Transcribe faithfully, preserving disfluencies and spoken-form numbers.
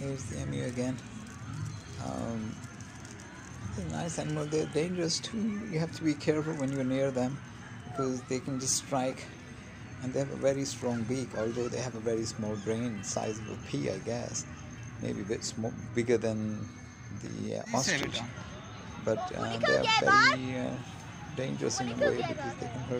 Here's the emu again. Um, they're nice animal. They're dangerous too. You have to be careful when you're near them because they can just strike, and they have a very strong beak. Although they have a very small brain, size of a pea, I guess, maybe a bit small, bigger than the uh, ostrich. But uh, they are very uh, dangerous in a way because they can hurt.